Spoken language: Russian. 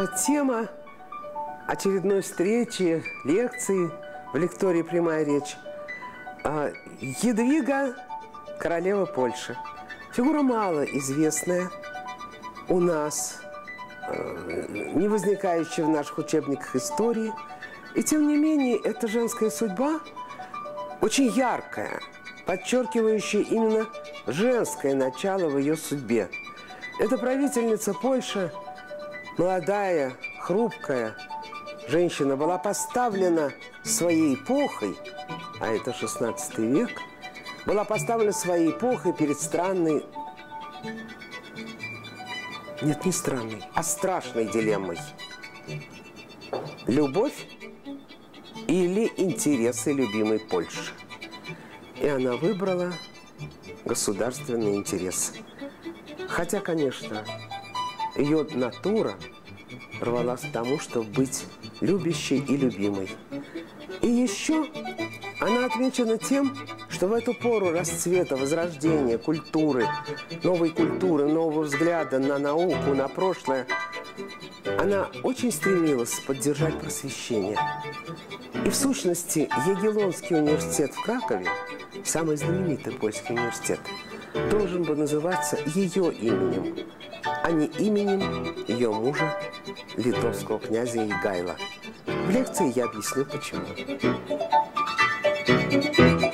Тема очередной встречи, лекции в лектории «Прямая речь». Едвига, королева Польши. Фигура малоизвестная у нас, не возникающая в наших учебниках истории. И тем не менее, эта женская судьба очень яркая, подчеркивающая именно женское начало в ее судьбе. Эта правительница Польши, молодая, хрупкая женщина, была поставлена своей эпохой, а это 16 век, была поставлена своей эпохой перед странной, нет, не странной, а страшной дилеммой. Любовь или интересы любимой Польши. И она выбрала государственные интересы. Хотя, конечно, ее натура рвалась к тому, чтобы быть любящей и любимой. И еще она отмечена тем, что в эту пору расцвета, возрождения культуры, нового взгляда на науку, на прошлое, она очень стремилась поддержать просвещение. И в сущности, Ягеллонский университет в Кракове, самый знаменитый польский университет, должен бы называться ее именем, а не именем ее мужа, литовского князя Егайла. В лекции я объясню, почему.